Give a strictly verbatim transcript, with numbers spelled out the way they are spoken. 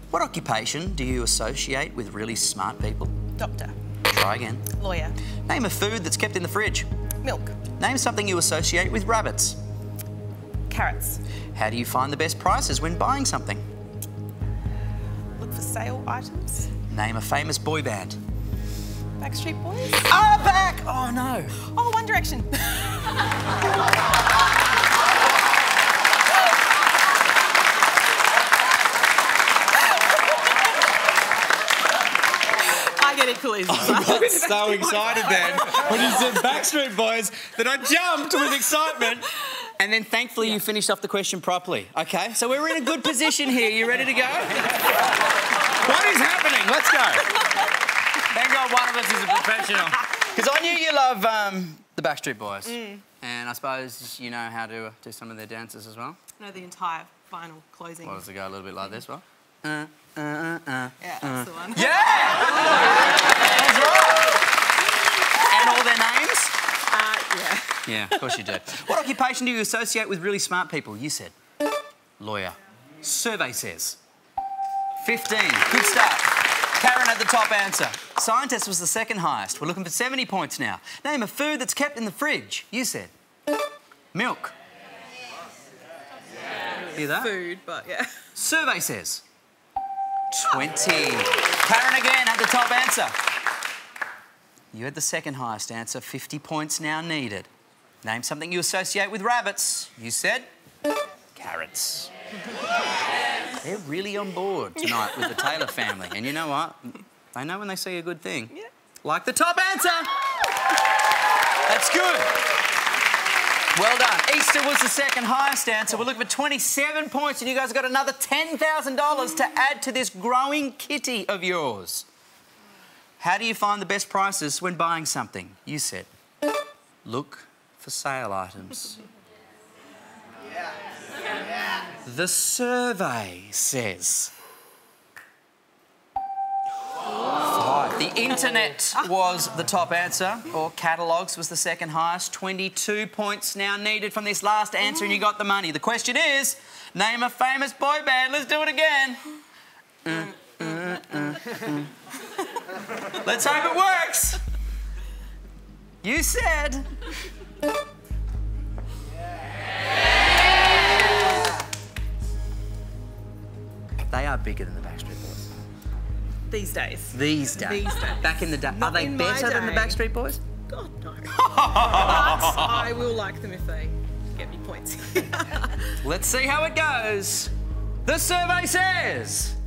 What occupation do you associate with really smart people? Doctor. Try again. Lawyer. Name a food that's kept in the fridge. Milk. Name something you associate with rabbits. Carrots. How do you find the best prices when buying something? Look for sale items. Name a famous boy band. Backstreet Boys. Ah, back! Oh, no. Oh, One Direction. I get equally excited. I got so excited then when you said Backstreet Boys that I jumped with excitement. And then thankfully yeah. you finished off the question properly. Okay, so we're in a good position here. You ready to go? What is happening? Let's go. Thank God one of us is a professional. Because I knew you love um, the Backstreet Boys. Mm. And I suppose you know how to do some of their dances as well? I know the entire final closing. Well, does it go a little bit like this, well? Uh, uh, uh, uh, yeah, that's uh. the one. Yeah! That's right. And all their names? Uh, yeah. Yeah, of course you do. What occupation do you associate with really smart people? You said lawyer. Survey says fifteen. Good start. Karen had the top answer. Scientist was the second highest. We're looking for seventy points now. Name a food that's kept in the fridge. You said milk. Hear that? Food, but yeah. Survey says twenty. Karen again had the top answer. You had the second highest answer. fifty points now needed. Name something you associate with rabbits. You said carrots. They're really on board tonight with the Taylor family. And you know what? They know when they see a good thing. Yeah. Like the top answer. That's good. Well done. Easter was the second highest answer. We're looking for twenty-seven points and you guys have got another ten thousand dollars to add to this growing kitty of yours. How do you find the best prices when buying something? You said look for sale items. Yeah. Yeah. The survey says five. The internet was the top answer, or catalogues was the second highest. twenty-two points now needed from this last answer and you got the money. The question is, name a famous boy band. Let's do it again. Mm, mm, mm, mm. Let's hope it works. You said... They are bigger than the Backstreet Boys. These days. These days. These days. Back in the day. Are they better than the Backstreet Boys? God, no. But I will like them if they get me points. Let's see how it goes. The survey says...